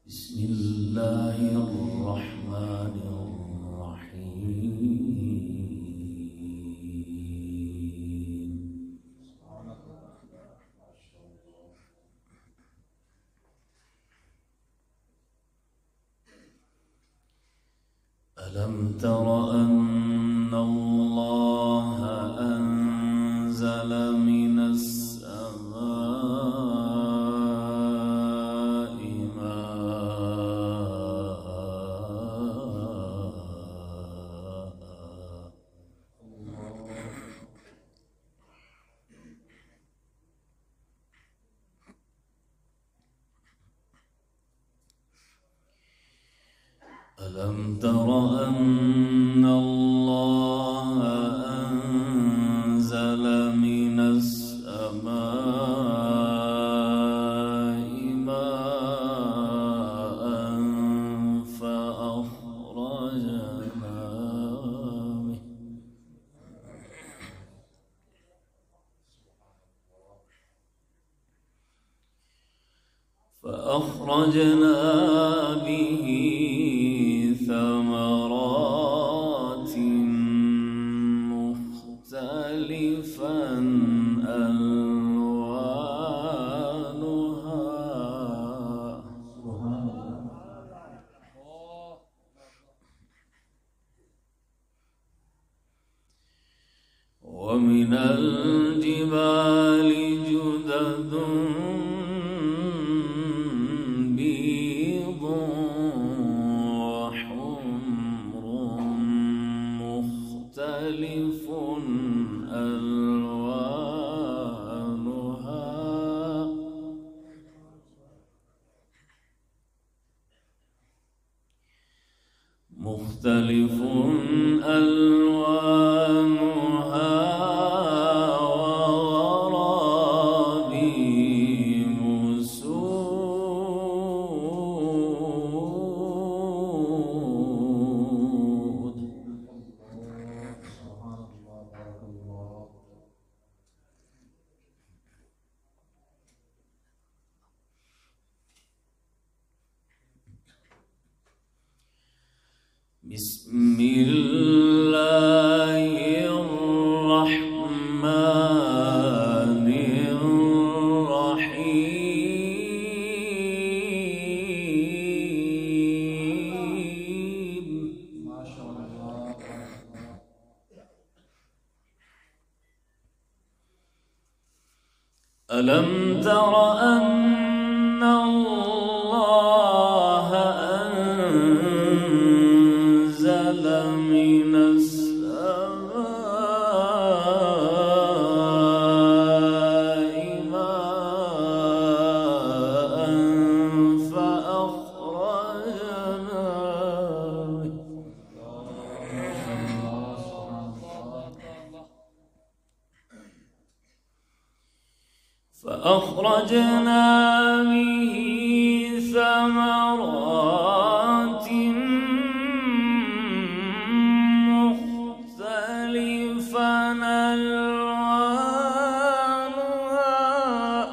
بسم الله الرحمن الرحيم. ألم تر أن الله أنزل من السماء ألم تر أن الله أنزل من السماء ماء فأخرجنا به ثمرات مختلفا ألوانها ومن الجبال جدد بيض وحمر مختلف ألوانها وغرابيب سود. بسم الله الرحمن الرحيم. ما شاء الله. ألم تر أن الله أنزل من السماء ماء فأخرجنا به ثمرات مختلفا ألوانها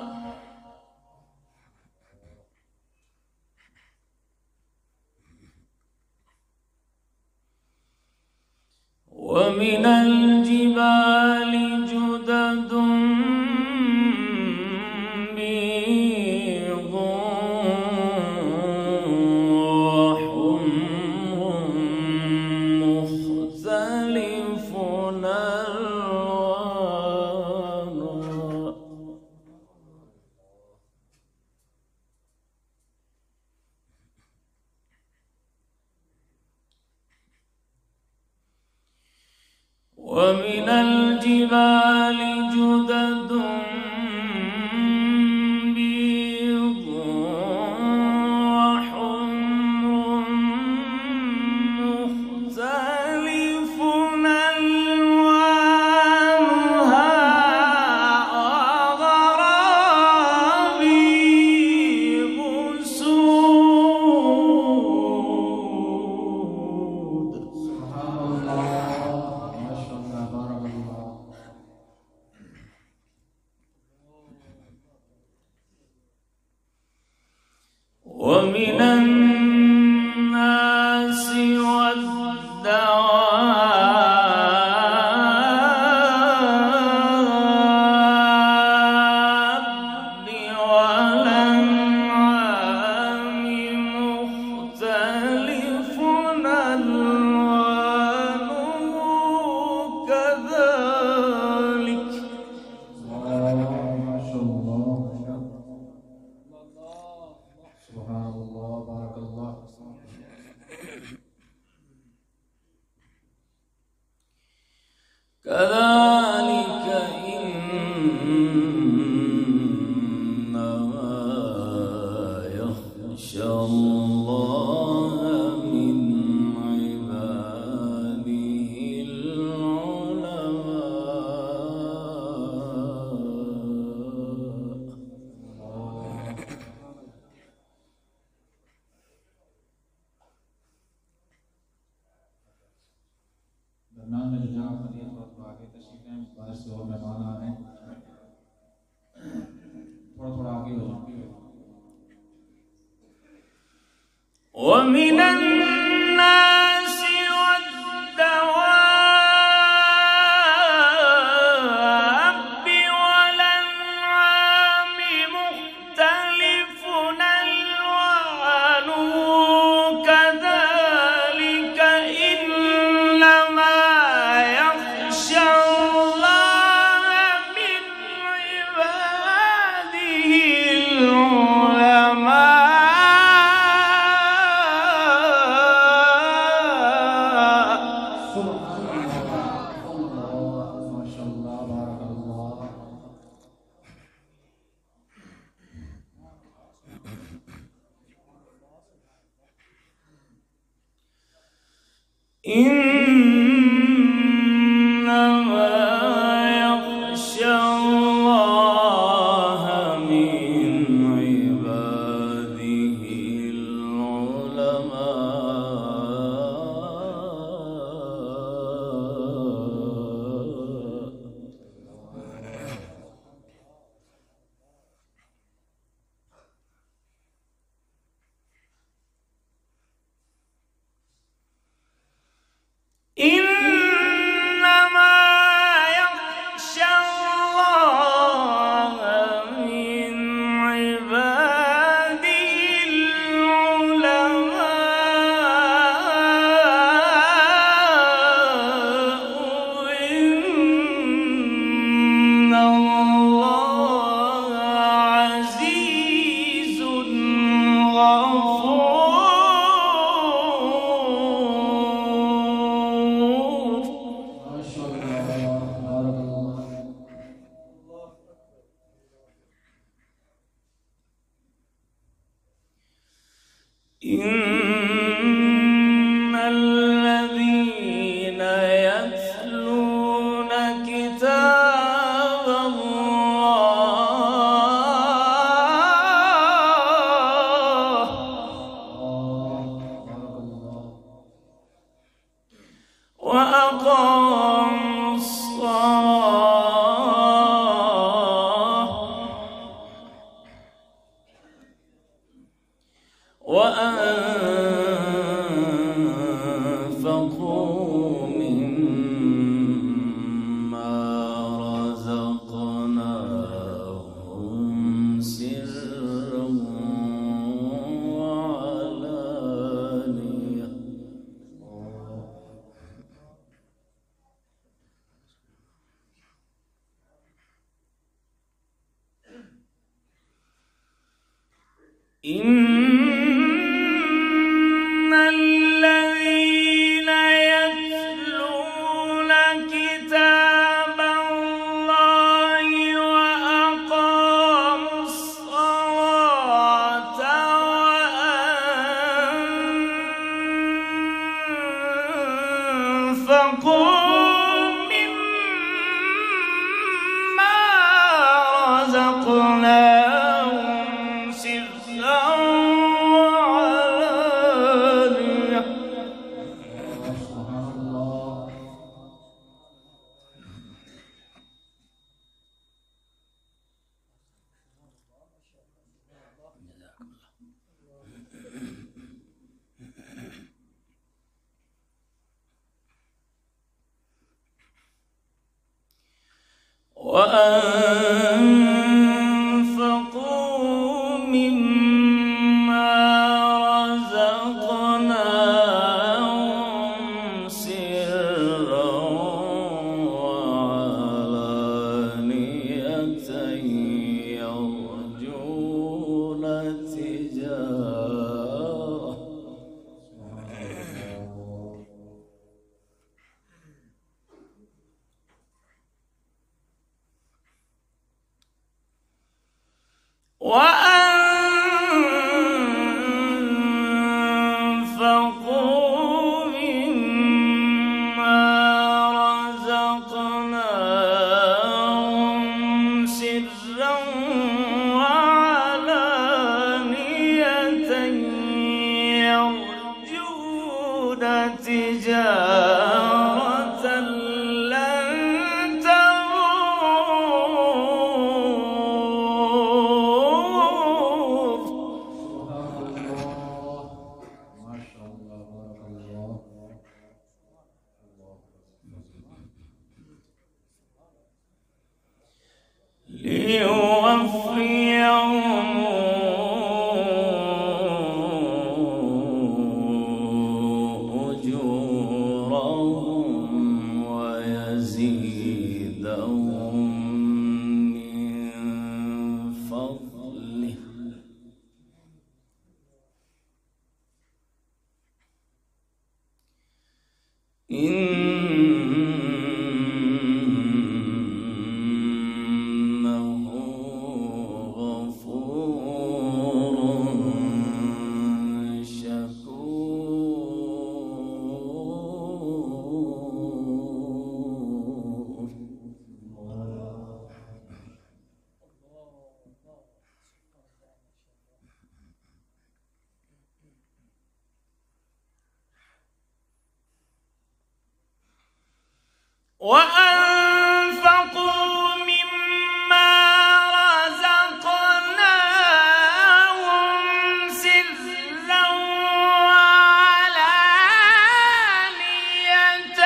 ومن الجبال جدد بيض وحمر مختلف ألوانها ومن الجبال جدد بيض وحمر مختلف ألوانها وغرابيب سود. سبحان الله. ما شاء الله. بارك الله. ومن الناس والدواب والأنعام مختلف ألوانه كذلك. ما شاء الله. سبحان الله. بارك الله. كذلك إنما يخشى الله من عباده العلماء. दरम्यान में जो जहाँ फरियत और आगे तशरीफ हैं बाहर से और मेहमान आ रहे हैं, थोड़ा थोड़ा आगे हो जाओ. ومن الناس والدواب والأنعام مختلف ألوانه كذلك إنما يخشى الله من عباده العلماء. إنما يخشى الله من عباده العلماء. إنما يخشى الله من عباده العلماء. إن الله عزيز غفور. إن الذين يتلون كتاب الله وأقاموا الصلاة وأنفقوا مما رزقناهم سرا وعلانية. إن الذين يتلون كتاب الله وأقاموا الصلاة وأنفقوا مما رزقناهم سرا وعلانية. وأنفقوا مما رزقناهم سرا وعلانية يرجون تجارة وأنفقوا مما رزقناهم سرا وعلانية يرجون تجارة لن تبور. ما شاء الله بارك الله. ليوفيهم أجورهم ويزيدهم من فضله إنه غفور شكور. وأنفقوا مما رزقناهم سرا وعلانية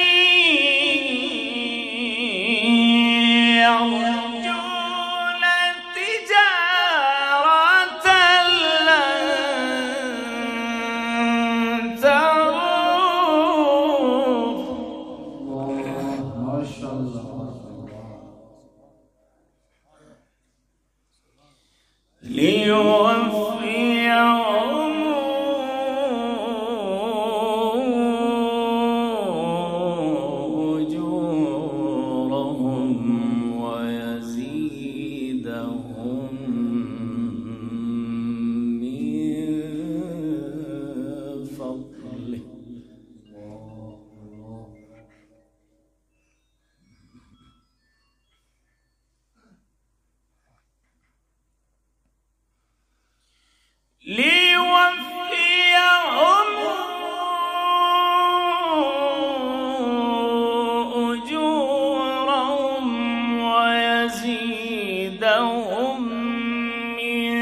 يرجون تجارة لن تبور. ما شاء الله. ليوفيهم أجورهم ويزيدهم من فضله. ليوفيهم أجورهم ويزيدهم من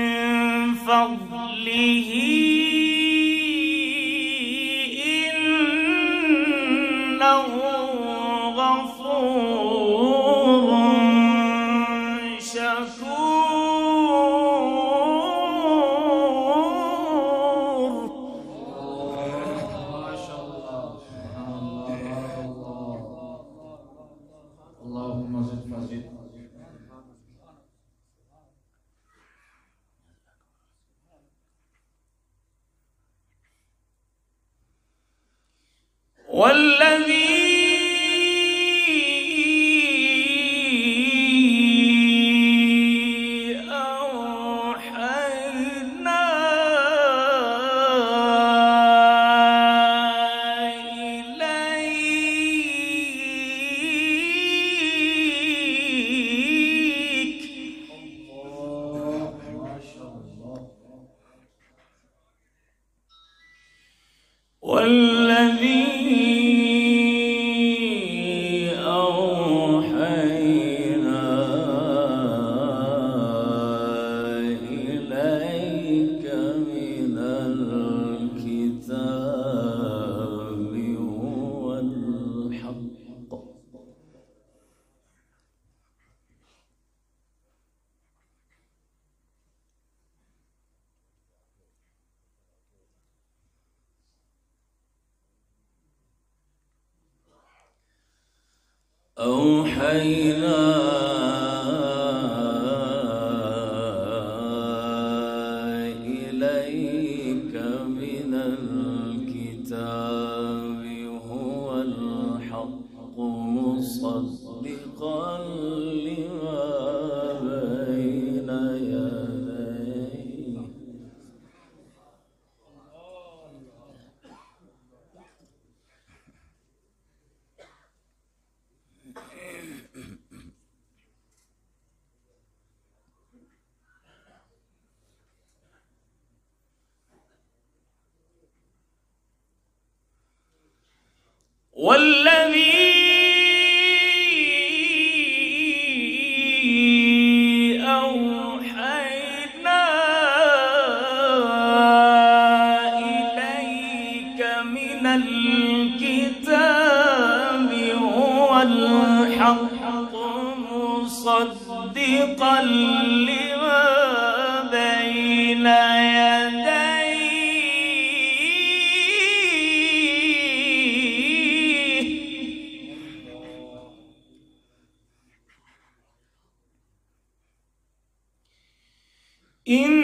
فضله إنه غفور شكور. ما شاء الله. سبحان الله بارك الله. اللهم زد فزد. والذي أوحينا إليك ما شاء الله. والذي أوحينا إليك من الكتاب هو الحق أوحينا إليك من الكتاب هو الحق مصدقا لما بين يديه والذي أوحينا إليك من الكتاب هو الحق مصدقا لما بين يديه إن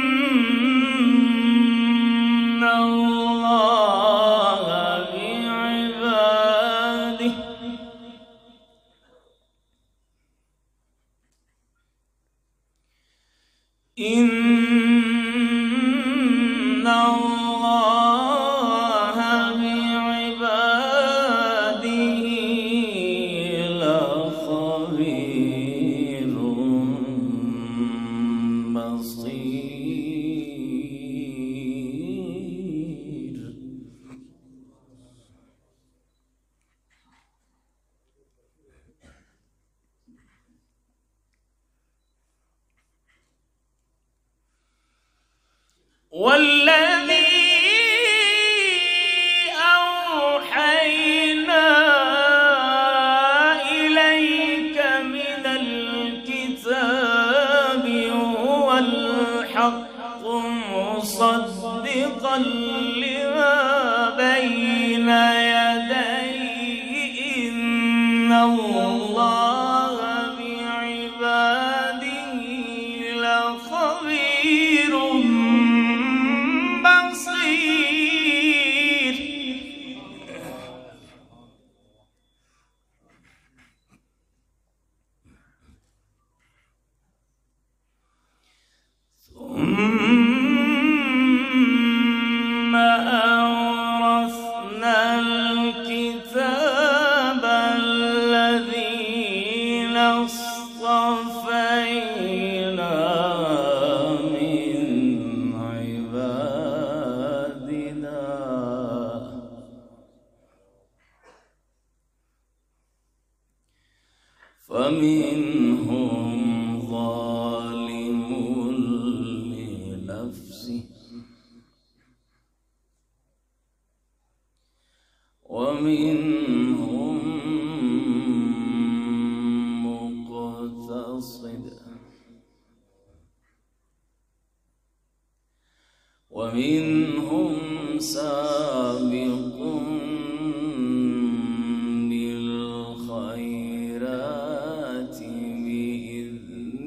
الله بعباده إن الله بعباده لخبير بصير. والذي أوحينا إليك من الكتاب هو الحق مصدقا لما بين يديه إن الله بعباده لخبير بصير. ثم أورثنا الكتاب الذين اصطفينا من عبادنا فمنهم ظالم لنفسه ومنهم مقتصد ومنهم سابق بالخيرات بإذن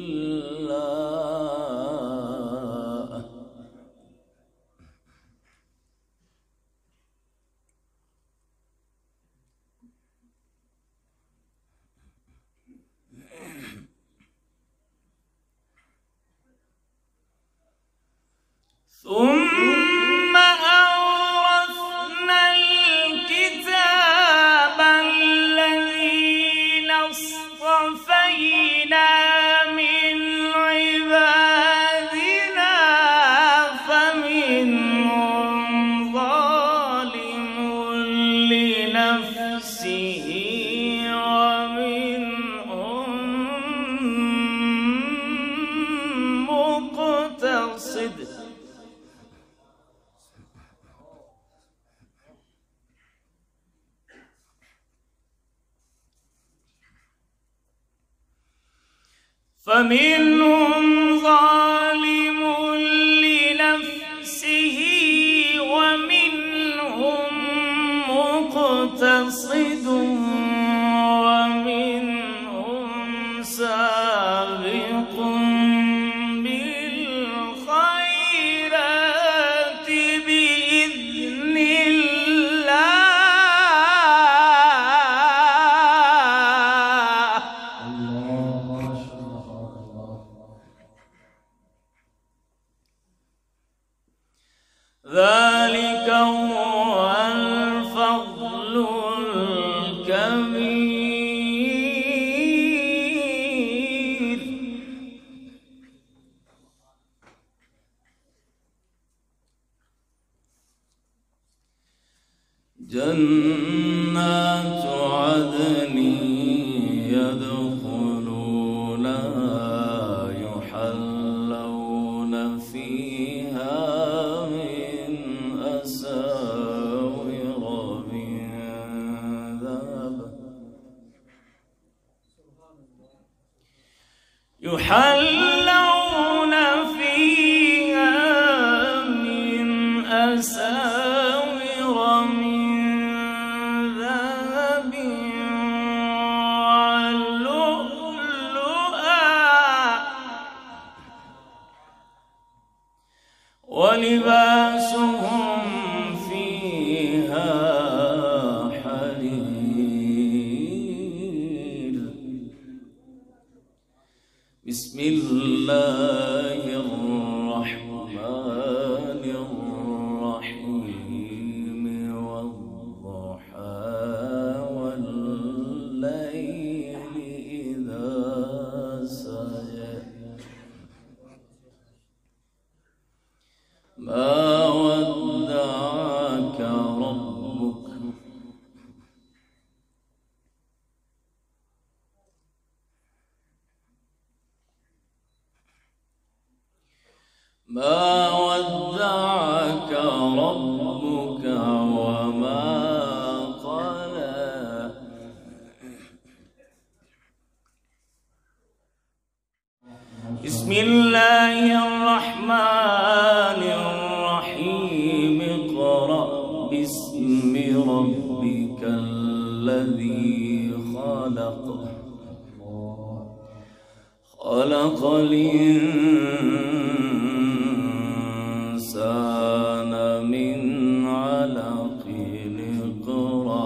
الله. ثم أورثنا الكتاب الذين اصطفينا من عبادنا فمنهم ظالم لنفسه ومنهم مقتصد. فمنهم ظالم لنفسه ومنهم مقتصد ذلك هو الفضل الكبير. جنات عدن يدخلونها يحلون فيها من أساور من ذهب يحلون فيها من أساور من ذهب ولباسهم فيها حرير. بسم الله الرحمن الرحيم والضحى والليل إذا سجى ما ودعك ربك ما ودعك ربك وما قلى. بسم الله الرحمن الرحيم اقرأ باسم ربك الذي خلق خلق الإنسان من علق اقرأ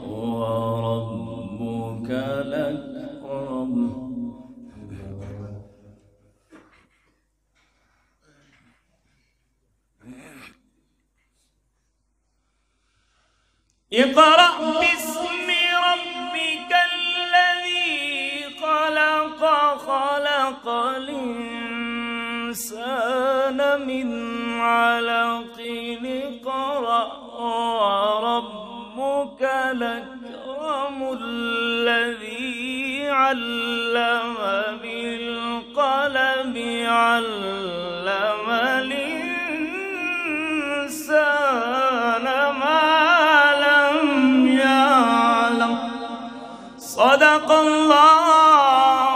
وربك الأكرم. اقرأ باسم ربك الذي خلق خلق الإنسان من علق اقرأ وربك الأكرم الذي علم بالقلم علم الإنسان ما صدق الله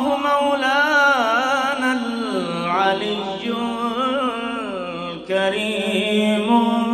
مولانا العلي الكريم.